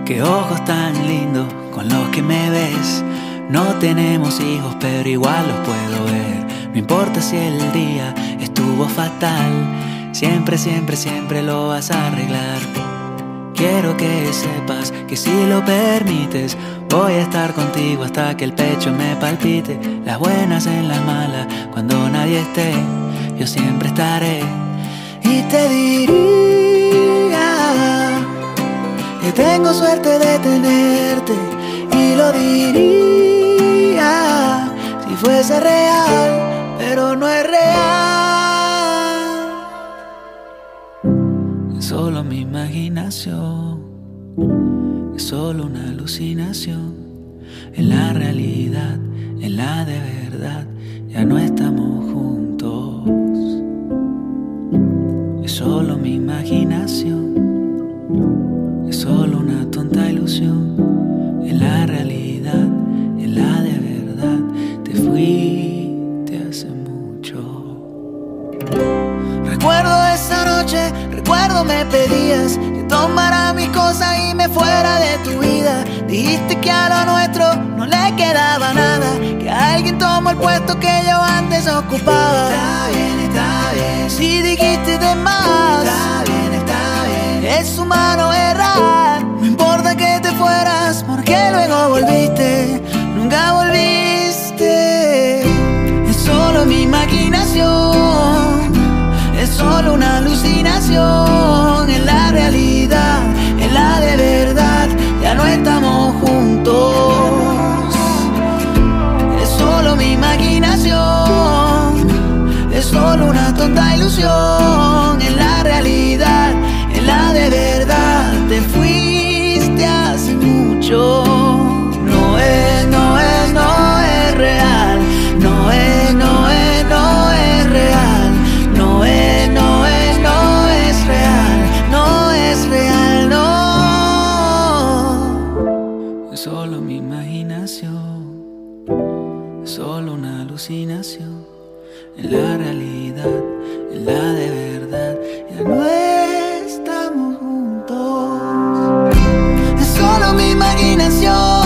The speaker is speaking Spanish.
Qué ojos tan lindos con los que me ves. No tenemos hijos, pero igual los puedo ver. No importa si el día estuvo fatal, siempre, siempre, siempre lo vas a arreglar. Quiero que sepas que si lo permites, voy a estar contigo hasta que el pecho me palpite. Las buenas en las malas, cuando nadie esté, yo siempre estaré. Y te diría que tengo suerte de tenerte, y lo diría si fuese real, pero no es real. Es solo mi imaginación, es solo una alucinación. En la realidad, en la de verdad, ya no estamos juntos. Es solo mi imaginación, es solo una tonta ilusión. En la realidad, en la de verdad, te fuiste hace mucho. Recuerdo esa noche, recuerdo me pedías que tomara mis cosas y me fuera de tu vida. Dijiste que a lo nuestro no le quedaba nada, que alguien tomó el puesto que yo antes ocupaba. Está bien, está bien. Si dijiste de más, está bien, está bien. Es humano errar, no importa que te fueras, porque luego volviste, nunca volviste. Es solo mi imaginación, es solo una alucinación. En la realidad, en la de verdad, ya no estamos juntos. Es solo mi imaginación, es solo una tonta ilusión. En la realidad, en la de verdad, te fuiste hace mucho. No es, no es, no es real. No es, no es, no es real. No es, no es, no es real. No es real, no. Es solo mi imaginación, es solo una alucinación. En la realidad, en la de verdad, ya no estamos juntos. Es solo mi imaginación.